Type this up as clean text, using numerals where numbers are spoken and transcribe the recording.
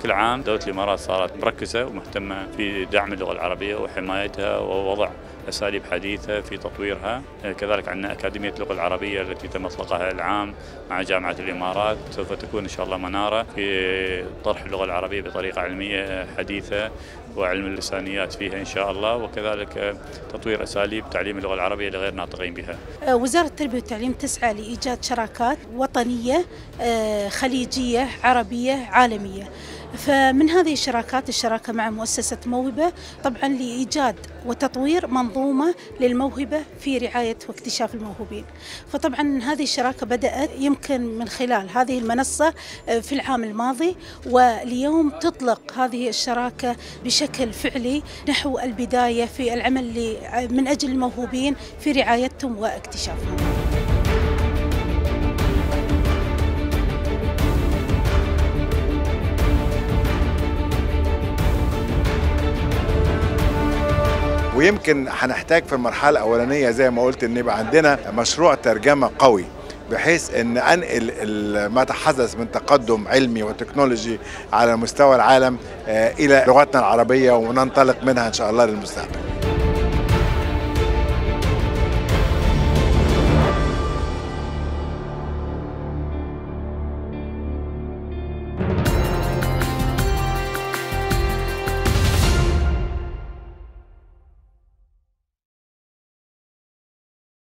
بشكل عام دولة الإمارات صارت مركزة ومهتمة في دعم اللغة العربية وحمايتها ووضع أساليب حديثة في تطويرها. كذلك عندنا أكاديمية اللغة العربية التي تم إطلاقها العام مع جامعة الإمارات، سوف تكون إن شاء الله منارة في طرح اللغة العربية بطريقة علمية حديثة وعلم اللسانيات فيها إن شاء الله، وكذلك تطوير أساليب تعليم اللغة العربية لغير ناطقين بها. وزارة التربية والتعليم تسعى لإيجاد شراكات وطنية خليجية عربية عالمية. فمن هذه الشراكات الشراكة مع مؤسسة موهبة طبعا لإيجاد وتطوير منظومة للموهبة في رعاية واكتشاف الموهوبين. فطبعا هذه الشراكة بدأت يمكن من خلال هذه المنصة في العام الماضي، واليوم تطلق هذه الشراكة بشكل فعلي نحو البداية في العمل من أجل الموهوبين في رعايتهم واكتشافهم. ويمكن هنحتاج في المرحلة الأولانية زي ما قلت إن يبقى عندنا مشروع ترجمة قوي، بحيث إن أنقل ما تحدث من تقدم علمي وتكنولوجي على مستوى العالم إلى لغتنا العربية وننطلق منها إن شاء الله للمستقبل.